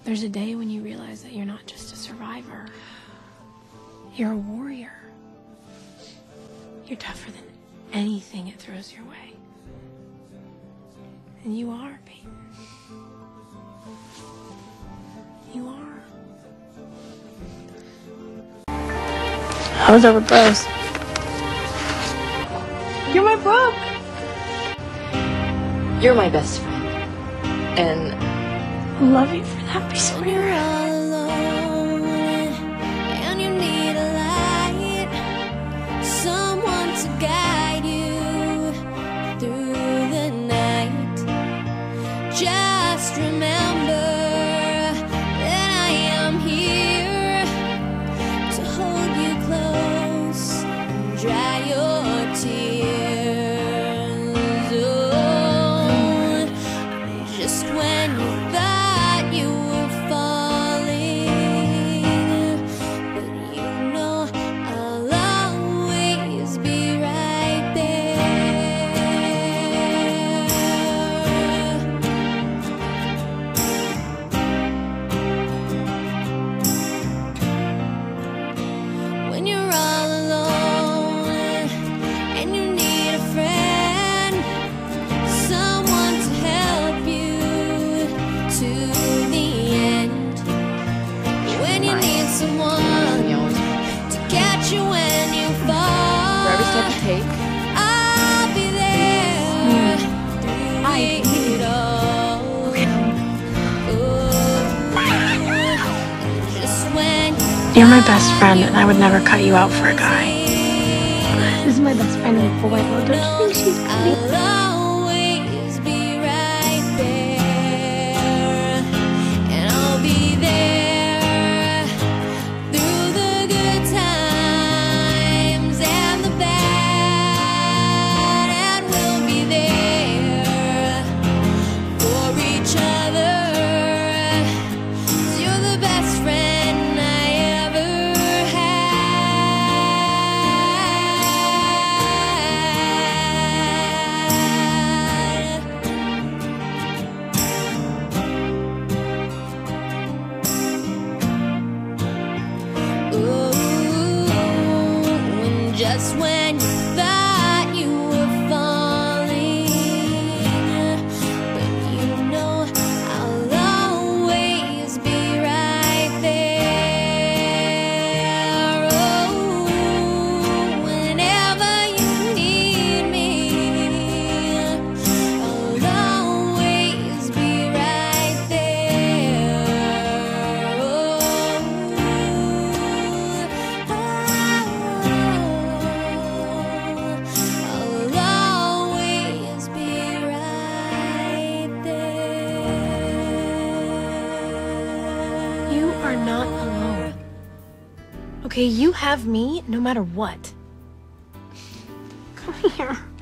There's a day when you realize that you're not just a survivor. You're a warrior. You're tougher than anything it throws your way. And you are, Breyton. You are. I was over bros. You're my bro. You're my best friend. And I love you for that, I swear. And you need a light, someone to guide you through the night. Just remember that I am here to hold you close and dry your tears. Oh, just when you thought you were falling, but you know I'll always be right there. When you're all alone and you need a friend, someone to help you to the end. When you need someone to catch you when you fall, for every step you take, I'll be there through it all. Oh, just when You're my best friend, and I would never cut you out for a guy. This is my best friend in full white. Don't you think she's pretty? I'll always be right there, and I'll be there through the good times and the bad, and we'll be there for each other. 'Cause you're the best friend I ever had. Ooh, and just when you thought you were falling, but you know I'll always be right there. Oh, whenever you need me, I'll always be right there. Oh, I'll always be right there. You are not alone. Okay, you have me no matter what. Come here.